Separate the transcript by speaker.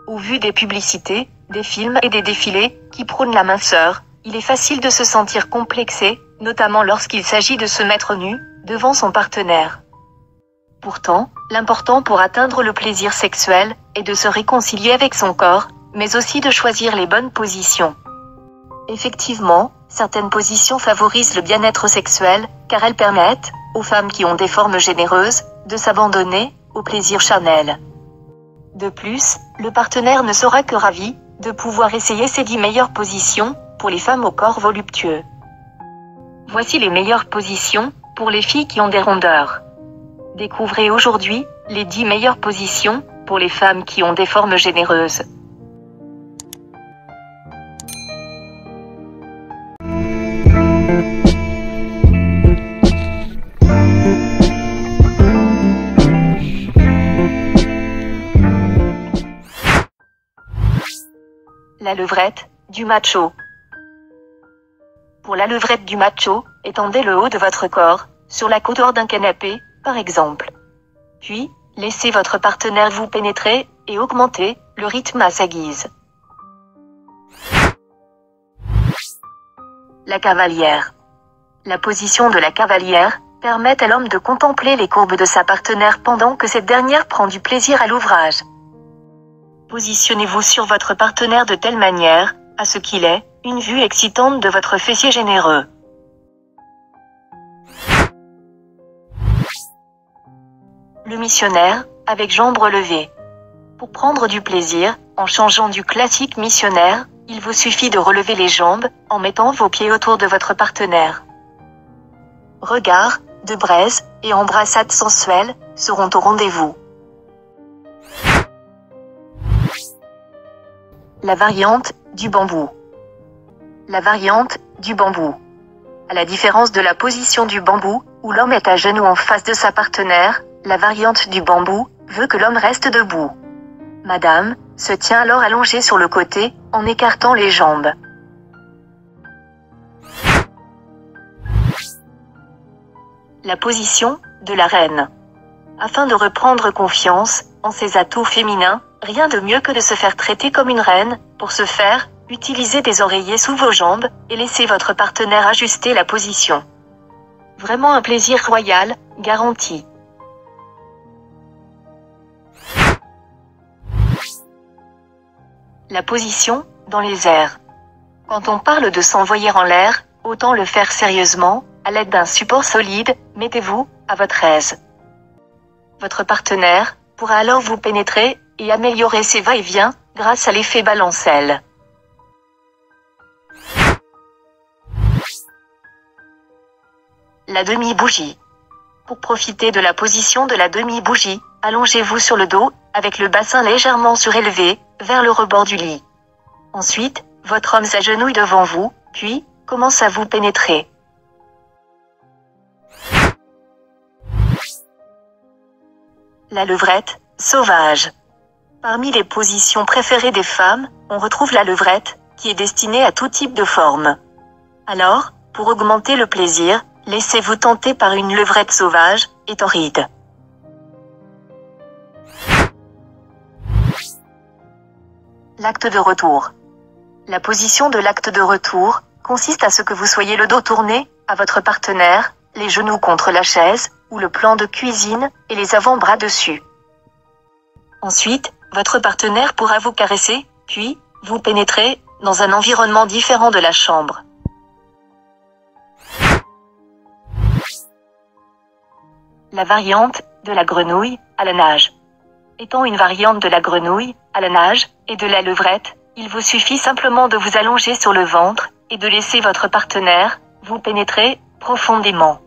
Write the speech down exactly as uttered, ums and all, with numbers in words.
Speaker 1: Au vu des publicités, des films et des défilés, qui prônent la minceur, il est facile de se sentir complexé, notamment lorsqu'il s'agit de se mettre nu, devant son partenaire. Pourtant, l'important pour atteindre le plaisir sexuel, est de se réconcilier avec son corps, mais aussi de choisir les bonnes positions. Effectivement, certaines positions favorisent le bien-être sexuel, car elles permettent, aux femmes qui ont des formes généreuses, de s'abandonner au plaisir charnel. De plus, le partenaire ne sera que ravi de pouvoir essayer ces dix meilleures positions pour les femmes au corps voluptueux. Voici les meilleures positions pour les filles qui ont des rondeurs. Découvrez aujourd'hui les dix meilleures positions pour les femmes qui ont des formes généreuses. La levrette du macho. Pour la levrette du macho, étendez le haut de votre corps sur la coudoir d'un canapé, par exemple. Puis, laissez votre partenaire vous pénétrer et augmentez le rythme à sa guise. La cavalière. La position de la cavalière permet à l'homme de contempler les courbes de sa partenaire pendant que cette dernière prend du plaisir à l'ouvrage. Positionnez-vous sur votre partenaire de telle manière à ce qu'il ait une vue excitante de votre fessier généreux. Le missionnaire, avec jambes relevées. Pour prendre du plaisir, en changeant du classique missionnaire, il vous suffit de relever les jambes, en mettant vos pieds autour de votre partenaire. Regards, de braise, et embrassades sensuelles, seront au rendez-vous. La variante du bambou. La variante du bambou. À la différence de la position du bambou, où l'homme est à genoux en face de sa partenaire, la variante du bambou veut que l'homme reste debout. Madame se tient alors allongée sur le côté, en écartant les jambes. La position de la reine. Afin de reprendre confiance en ses atouts féminins, rien de mieux que de se faire traiter comme une reine. Pour ce faire, utilisez des oreillers sous vos jambes et laissez votre partenaire ajuster la position. Vraiment un plaisir royal, garanti. La position dans les airs. Quand on parle de s'envoyer en l'air, autant le faire sérieusement, à l'aide d'un support solide. Mettez-vous à votre aise. Votre partenaire pourra alors vous pénétrer et améliorer ses va-et-vient grâce à l'effet balancelle. La demi-bougie. Pour profiter de la position de la demi-bougie, allongez-vous sur le dos, avec le bassin légèrement surélevé, vers le rebord du lit. Ensuite, votre homme s'agenouille devant vous, puis commence à vous pénétrer. La levrette sauvage. Parmi les positions préférées des femmes, on retrouve la levrette, qui est destinée à tout type de forme. Alors, pour augmenter le plaisir, laissez-vous tenter par une levrette sauvage et torride. L'acte de retour. La position de l'acte de retour consiste à ce que vous soyez le dos tourné à votre partenaire, les genoux contre la chaise ou le plan de cuisine et les avant-bras dessus. Ensuite, votre partenaire pourra vous caresser, puis vous pénétrer dans un environnement différent de la chambre. La variante de la grenouille à la nage. Étant une variante de la grenouille à la nage et de la levrette, il vous suffit simplement de vous allonger sur le ventre et de laisser votre partenaire vous pénétrer profondément.